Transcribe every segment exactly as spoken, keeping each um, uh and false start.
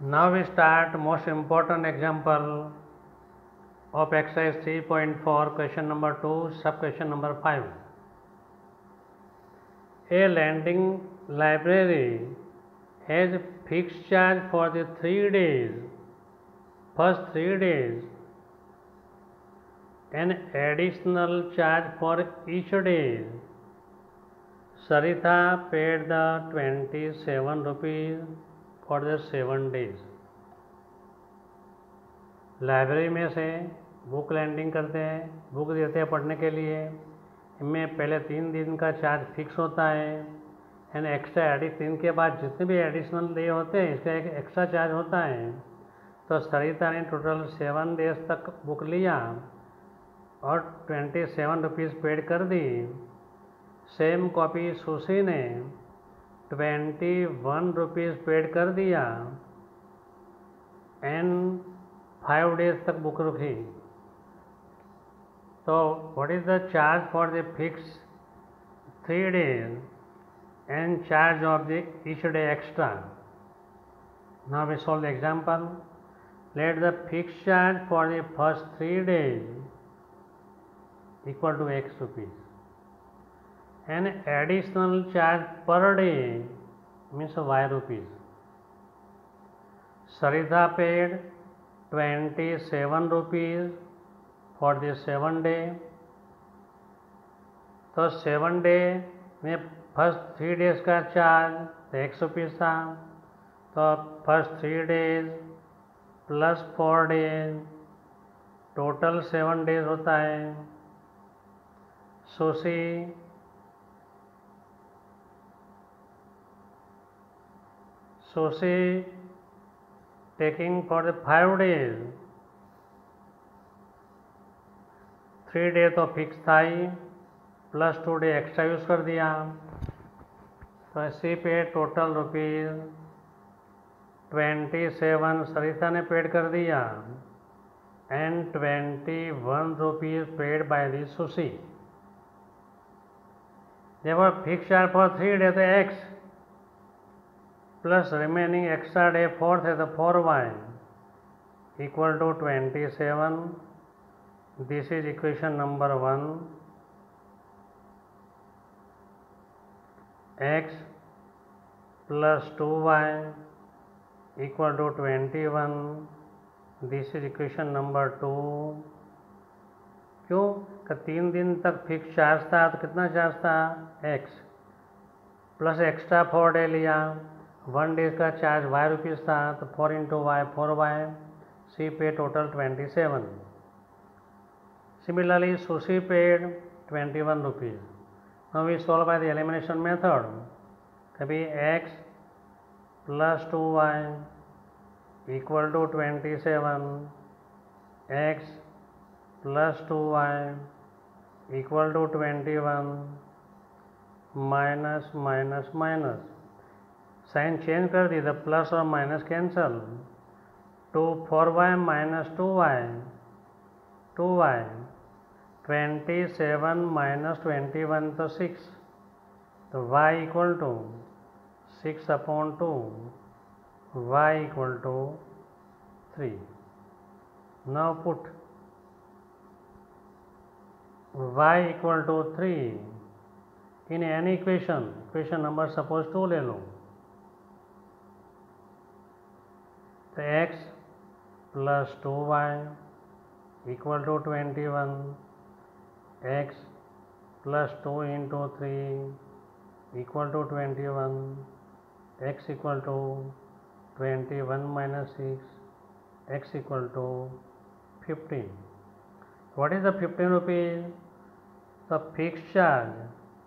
Now we start most important example of exercise three point four, question number two, sub question number five. A lending library has fixed charge for the three days, first three days, an additional charge for each day. Saritha paid the twenty-seven rupees for the seven days. Library में से book landing करते हैं, book देते हैं पढ़ने के लिए। इनमें पहले तीन दिन का चार्ज फिक्स होता है एंड एक्स्ट्रा एडिट तीन के बाद जितने भी एडिशनल डे होते हैं इसका एक एक्स्ट्रा चार्ज होता है। तो सरिता ने टोटल सेवन डेज तक बुक लिया और ट्वेंटी सेवन रुपीज़ पेड कर दी। सेम कॉपी सुशी ने ट्वेंटी वन रुपीज़ पेड कर दिया एंड फाइव डेज तक बुक रखी। तो what is the charge for the fix three days and charge of the each day extra? Now we solve the example. Let the fix charge for the first three days equal to X rupees and additional charge per day means y rupees. Saritha paid twenty-seven rupees for the seven day. तो seven day में first three days का charge X rupees था, तो first three days plus four days total seven days होता है। Sushi Sushi taking for the five days, three day तो fix था ही, plus two day extra use कर दिया। तो इसी पे total rupees twenty seven Sarita ने पेड कर दिया and twenty one rupees paid by the Sushi. जब fix charge for three day तो X plus remaining extra day fourth है तो four Y equal to twenty seven. This is equation number one. X plus two Y equal to twenty one. This is equation number two. क्यों कि तीन दिन तक fix charge था तो कितना चार्ज था x plus extra four day लिया. वन डे का चार्ज वाई रुपीज़ था तो four into y four y. C pay total twenty seven. Similarly Sushi paid twenty one rupees. Now we solve by the elimination method. कभी x plus two Y equal to twenty seven. X plus two Y equal to twenty one. Minus minus minus sign change कर दी तो plus और minus cancel. To four y minus two y two y. Twenty seven minus twenty one तो six. तो y equal to six upon two. Y equal to three. Now put y equal to three in any equation. Equation number suppose two ले लो. तो x plus two Y equal to twenty one. X plus two into three equal to twenty one. X equal to twenty one minus six. X equal to fifteen. What is the fifteen rupees? The fix charge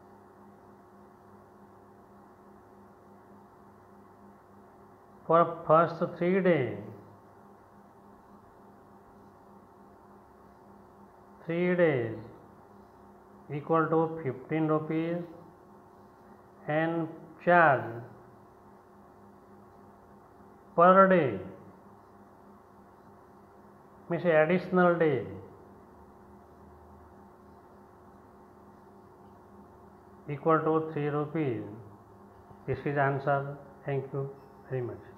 for first three days. Three days equal to fifteen rupees and charge per day means additional day equal to three rupees. This is answer. Thank you very much.